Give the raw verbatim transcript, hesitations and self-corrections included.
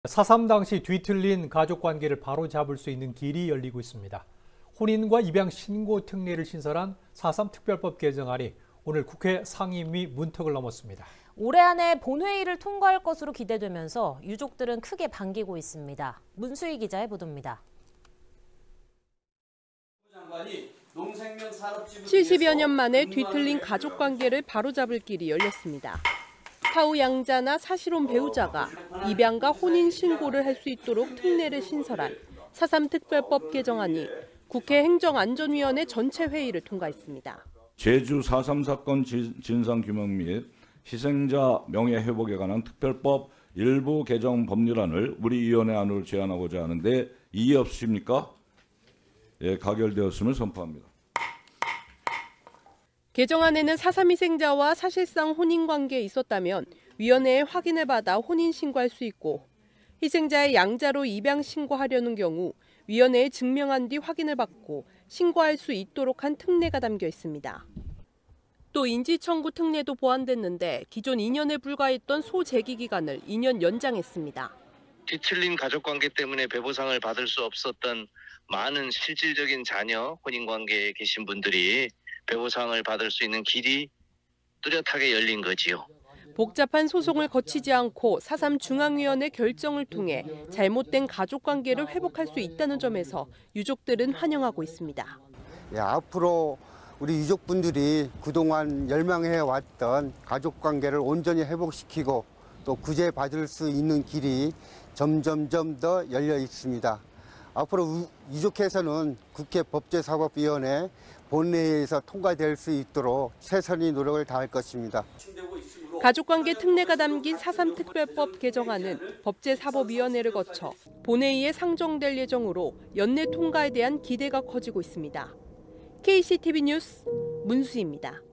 사삼 당시 뒤틀린 가족관계를 바로잡을 수 있는 길이 열리고 있습니다. 혼인과 입양 신고 특례를 신설한 사삼 특별법 개정안이 오늘 국회 상임위 문턱을 넘었습니다. 올해 안에 본회의를 통과할 것으로 기대되면서 유족들은 크게 반기고 있습니다. 문수희 기자의 보도입니다. 칠십여 년 만에 뒤틀린 가족관계를 바로잡을 길이 열렸습니다. 사후 양자나 사실혼 배우자가 입양과 혼인 신고를 할 수 있도록 특례를 신설한 사삼 특별법 개정안이 국회 행정안전위원회 전체 회의를 통과했습니다. 제주 사 삼 사건 진상규명 및 희생자 명예회복에 관한 특별법 일부 개정 법률안을 우리 위원회 안으로 제안하고자 하는데 이의 없으십니까? 예, 가결되었음을 선포합니다. 개정안에는 사삼 희생자와 사실상 혼인관계에 있었다면 위원회에 확인을 받아 혼인 신고할 수 있고, 희생자의 양자로 입양 신고하려는 경우 위원회에 증명한 뒤 확인을 받고 신고할 수 있도록 한 특례가 담겨 있습니다. 또 인지청구 특례도 보완됐는데 기존 이 년에 불과했던 소재기 기간을 이 년 연장했습니다. 뒤틀린 가족관계 때문에 배보상을 받을 수 없었던 많은 실질적인 자녀 혼인관계에 계신 분들이 배보상을 받을 수 있는 길이 뚜렷하게 열린 거지요. 복잡한 소송을 거치지 않고 사삼 중앙위원회 결정을 통해 잘못된 가족관계를 회복할 수 있다는 점에서 유족들은 환영하고 있습니다. 예, 앞으로 우리 유족분들이 그동안 열망해왔던 가족관계를 온전히 회복시키고 또 구제받을 수 있는 길이 점점점 더 열려 있습니다. 앞으로 유족회에서는 국회 법제사법위원회 본회의에서 통과될 수 있도록 최선의 노력을 다할 것입니다. 가족관계 특례가 담긴 사삼 특별법 개정안은 법제사법위원회를 거쳐 본회의에 상정될 예정으로 연내 통과에 대한 기대가 커지고 있습니다. 케이씨티비 뉴스 문수희입니다.